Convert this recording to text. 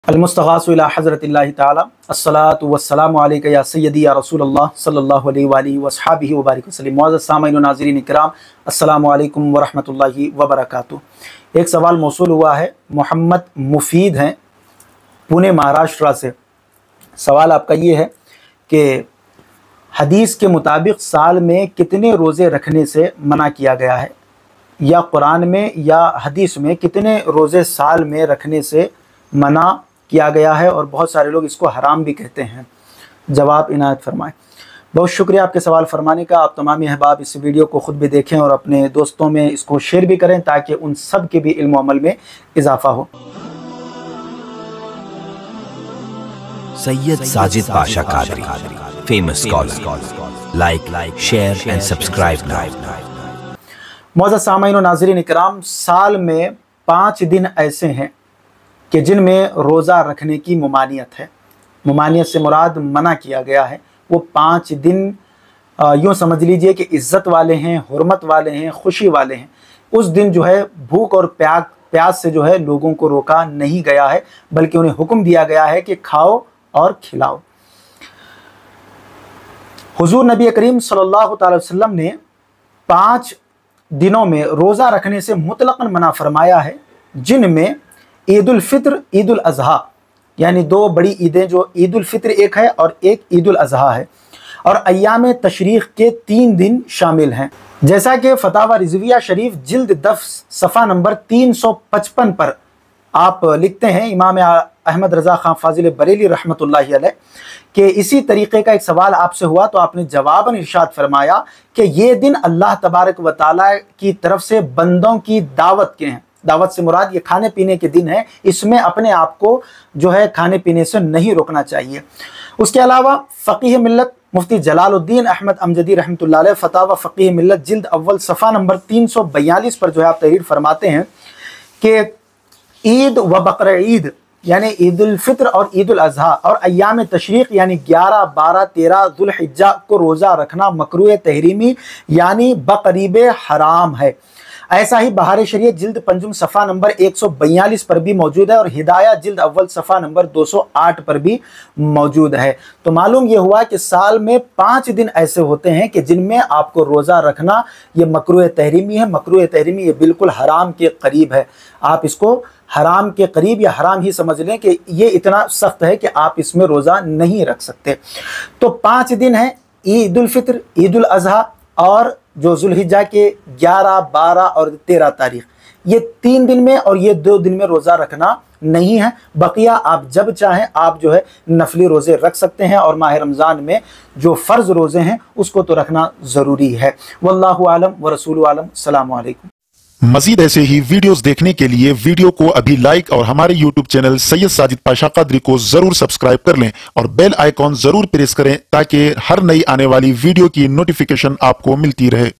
अलमुस्तग़ासु इला हज़रतिल्लाहि ताला अस्सलातु वस्सलामु अलैका या सय्यदी या रसूल अल्लाह सल्लल्लाहु अलैहि वसहबिहि व बारिक वसल्लम। मुअज़्ज़ज़ सामीईन व नाज़रीन इकराम, अस्सलामु अलैकुम व रहमतुल्लाहि व बरकातुहू। एक सवाल मौसूल हुआ है, मोहम्मद मुफीद हैं पुणे महाराष्ट्र से। सवाल आपका ये है कि हदीस के मुताबिक साल में कितने रोज़े रखने से मना किया गया है, या कुरान में या हदीस में कितने रोज़े साल में रखने से मना किया गया है, और बहुत सारे लोग इसको हराम भी कहते हैं। जवाब इनायत फरमाएं। बहुत शुक्रिया आपके सवाल फरमाने का। आप तमामी अहबाब इस वीडियो को ख़ुद भी देखें और अपने दोस्तों में इसको शेयर भी करें ताकि उन सब के भी इल्म अमल में इजाफ़ा हो। Syed Sajid Pasha Qadri, famous scholar. Like, share and subscribe now. मुअज़्ज़ज़ सामीईन व नाज़रीन इकराम, साल में 5 दिन ऐसे हैं कि जिनमें रोज़ा रखने की मुमानियत है। मुमानियत से मुराद मना किया गया है। वो 5 दिन यूँ समझ लीजिए कि इज़्ज़त वाले हैं, हुर्मत वाले हैं, खुशी वाले हैं। उस दिन जो है भूख और प्यास से जो है लोगों को रोका नहीं गया है, बल्कि उन्हें हुक्म दिया गया है कि खाओ और खिलाओ। हुज़ूर नबी करीम सल्लल्लाहु अलैहि वसल्लम ने 5 दिनों में रोज़ा रखने से मुतलक़न मना फरमाया है, जिनमें ईद उल फित्र, ईद उल अज़हा, यानी 2 बड़ी ईदें, जो ईद उल फित्र एक है और एक ईद उल अज़हा है, और अय्याम तशरीक़ के 3 दिन शामिल हैं। जैसा कि फतावा रिज़विया शरीफ जिल्द 10 सफ़ा नंबर 355 पर आप लिखते हैं, इमाम अहमद रज़ा खान फाजिल बरेली रहमतुल्लाहि अलैह कि इसी तरीक़े का एक सवाल आपसे हुआ तो आपने जवाबन इरशाद फरमाया कि ये दिन अल्लाह तबारक व तआला की तरफ से बंदों की दावत के हैं। दावत से मुराद ये खाने पीने के दिन है, इसमें अपने आप को जो है खाने पीने से नहीं रोकना चाहिए। उसके अलावा फ़क़ीह मिल्लत मुफ्ती जलालुद्दीन अहमद अमजदी रहमतुल्लाह अलैह फतावा फ़क़ीह मिल्लत जिल्द अव्वल सफ़ा नंबर 342 पर जो है आप तहरीर फरमाते हैं कि ईद व बकर ईद यानी ईद उल फित्र और ईद उल अज़हा और अय्याम तशरीक़ यानी 11, 12, 13 ज़ुल्हिज्जा को रोज़ा रखना मकरूह तहरीमी यानी बक़रीब हराम है। ऐसा ही बहार शरीयत जिल्द पंजुम सफ़ा नंबर 142 पर भी मौजूद है, और हिदाया जिल्द अव्वल सफ़ा नंबर 208 पर भी मौजूद है। तो मालूम ये हुआ कि साल में 5 दिन ऐसे होते हैं कि जिनमें आपको रोज़ा रखना ये मकरूह तहरीमी है। मकरूह तहरीमी ये बिल्कुल हराम के करीब है। आप इसको हराम के करीब या हराम ही समझ लें कि ये इतना सख्त है कि आप इसमें रोज़ा नहीं रख सकते। तो 5 दिन हैं, ईद उल फित्र, ईद उल अज़हा और जो ज़ुल्हिज्जा के 11, 12 और 13 तारीख़, ये 3 दिन में और ये 2 दिन में रोज़ा रखना नहीं है। बकिया आप जब चाहें आप जो है नफली रोज़े रख सकते हैं, और माह रमज़ान में जो फ़र्ज़ रोज़े हैं उसको तो रखना ज़रूरी है। वल्लाहु आलम व रसूलु आलम। अस्सलामु अलैकुम। मज़ीद ऐसे ही वीडियोस देखने के लिए वीडियो को अभी लाइक और हमारे यूट्यूब चैनल सैयद साजिद पाशा कादरी को जरूर सब्सक्राइब कर लें और बेल आइकॉन जरूर प्रेस करें ताकि हर नई आने वाली वीडियो की नोटिफिकेशन आपको मिलती रहे।